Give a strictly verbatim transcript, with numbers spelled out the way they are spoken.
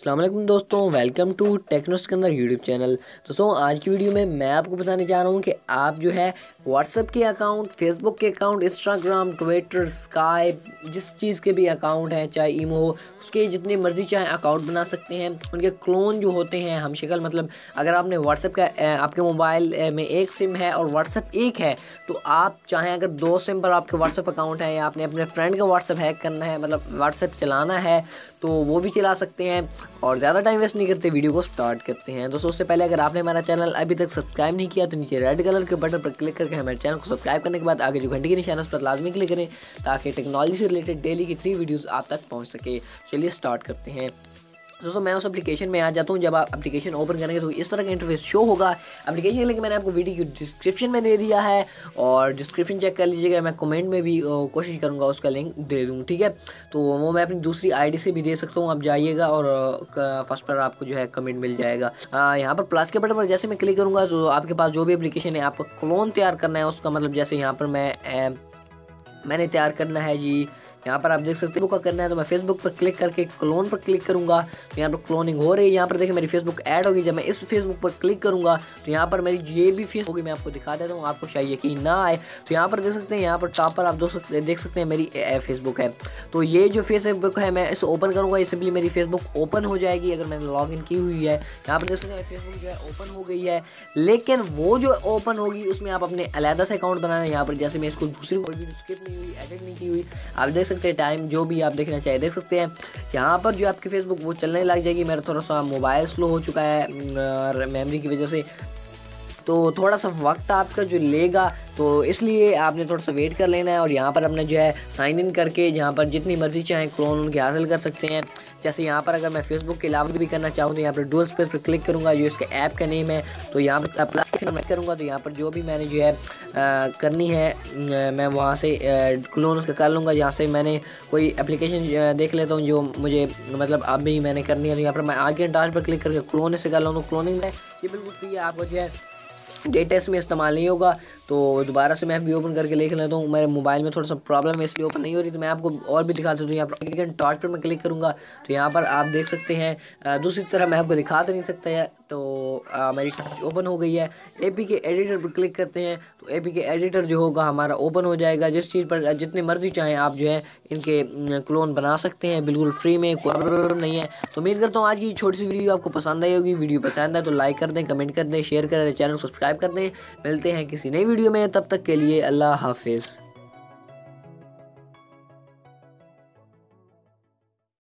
अस्सलाम वालेकुम दोस्तों, welcome to Techno Sikandar YouTube channel. दोस्तों आज की वीडियो में मैं आपको बताने जा रहा हूँ कि आप जो है व्हाट्सएप के अकाउंट, फेसबुक के अकाउंट, इंस्टाग्राम, ट्विटर, स्काइप, जिस चीज़ के भी अकाउंट हैं, चाहे ईमो हो, उसके जितनी मर्जी चाहे अकाउंट बना सकते हैं। उनके क्लोन जो होते हैं हम शक्ल, मतलब अगर आपने व्हाट्सएप का आपके मोबाइल में एक सिम है और व्हाट्सएप एक है, तो आप चाहें अगर दो सिम पर आपके व्हाट्सएप अकाउंट है या आपने अपने फ्रेंड का व्हाट्सएप हैक करना है, मतलब व्हाट्सएप चलाना है, तो वो भी चला सकते हैं। और ज़्यादा टाइम वेस्ट नहीं करते, वीडियो को स्टार्ट करते हैं। दोस्तों उससे पहले अगर आपने हमारा चैनल अभी तक सब्सक्राइब नहीं किया तो नीचे रेड कलर के बटन पर क्लिक करके हमारे चैनल को सब्सक्राइब करने के बाद आगे जो घंटी के निशान उस पर लाजमी क्लिक करें ताकि टेक्नोलॉजी से रिलेटेड डेली की थ्री वीडियोस आप तक पहुंच सके। चलिए स्टार्ट करते हैं। दोस्तों मैं उस एप्लीकेशन में आ जाता हूँ। जब आप एप्लीकेशन ओपन करेंगे तो इस तरह का इंटरफेस शो होगा। एप्लीकेशन के लिए मैंने आपको वीडियो की डिस्क्रिप्शन में दे दिया है और डिस्क्रिप्शन चेक कर लीजिएगा। मैं कमेंट में भी कोशिश करूँगा उसका लिंक दे दूँ, ठीक है। तो वो मैं अपनी दूसरी आईडी से भी दे सकता हूँ। आप जाइएगा और फर्स्ट पर आपको जो है कमेंट मिल जाएगा। यहाँ पर प्लस के बटन पर जैसे मैं क्लिक करूँगा तो आपके पास जो भी एप्लीकेशन है आपको क्लोन तैयार करना है उसका, मतलब जैसे यहाँ पर मैं मैंने तैयार करना है जी, यहाँ पर आप देख सकते हैं का करना है तो मैं फेसबुक पर क्लिक करके क्लोन पर क्लिक करूँगा तो यहाँ पर क्लोनिंग हो रही है। यहाँ पर देखिए मेरी फेसबुक ऐड होगी। जब मैं इस फेसबुक पर क्लिक करूँगा तो यहाँ पर मेरी ये भी फेस होगी, मैं आपको दिखा देता हूँ, आपको शायद यकीन ना आए। तो यहाँ पर देख सकते हैं, यहाँ पर टॉप पर आप दो सकते देख सकते हैं मेरी फेसबुक है। तो ये जो फेसबुक है मैं इसे ओपन करूँगा, ये सिंपली मेरी फेसबुक ओपन हो जाएगी अगर मैंने लॉग इन की हुई है। यहाँ पर देख सकते हैं फेसबुक जो है ओपन हो गई है, लेकिन वो जो ओपन होगी उसमें आप अपने अलहदा से अकाउंट बनाना है। यहाँ पर जैसे मैं इसको दूसरी कोई भी स्किप नहीं हुई, एडिट नहीं की हुई, आप देख सकते हैं टाइम जो भी आप देखना चाहिए देख सकते हैं। यहाँ पर जो आपकी फेसबुक वो चलने लग जाएगी। मेरा थोड़ा सा मोबाइल स्लो हो चुका है मेमोरी की वजह से, तो थोड़ा सा वक्त आपका जो लेगा, तो इसलिए आपने थोड़ा सा वेट कर लेना है। और यहाँ पर अपने जो है साइन इन करके यहाँ पर जितनी मर्जी चाहें क्लोन उनके हासिल कर सकते हैं। जैसे यहाँ पर अगर मैं फेसबुक के अलावा भी करना चाहूँ तो यहाँ पर डुअल स्पेस पर क्लिक करूँगा, जो इसके ऐप का नेम है। तो यहाँ पर प्लस क्लिक करूँगा तो यहाँ पर जो भी मैंने जो है आ, करनी है आ, मैं वहाँ से क्लोन उसका कर लूँगा। यहाँ से मैंने कोई एप्लीकेशन देख लेता हूँ जो मुझे मतलब अभी मैंने करनी है, तो यहाँ पर मैं आगे डाल पर क्लिक करके क्लोन से कर लूँ। तो क्लोनिंग में ये बिल्कुल फ्री है, आपको जो है डेटा इसमें इस्तेमाल नहीं होगा। तो दोबारा से मैं भी ओपन करके देख लेता हूँ। मेरे मोबाइल में थोड़ा सा प्रॉब्लम है इसलिए ओपन नहीं हो रही, तो मैं आपको और भी दिखाता हूँ। तो यहाँ पर टॉर्च पर मैं क्लिक करूँगा तो यहाँ पर आप देख सकते हैं, दूसरी तरह मैं आपको दिखा तो नहीं सकता है। तो आ, मेरी टॉर्च ओपन हो गई है। एपी के एडिटर पर क्लिक करते हैं तो एपी के एडिटर जो होगा हमारा ओपन हो जाएगा। जिस चीज़ पर जितने मर्जी चाहें आप जो है इनके क्लोन बना सकते हैं, बिल्कुल फ्री में, कोई प्रॉब्लम नहीं है। तो उम्मीद करता हूँ आज की छोटी सी वीडियो आपको पसंद आई होगी। वीडियो पसंद है तो लाइक कर दें, कमेंट कर दें, शेयर कर दें, चैनल को सब्सक्राइब कर दें। मिलते हैं किसी नई वीडियो में, तब तक के लिए अल्लाह हाफिज़।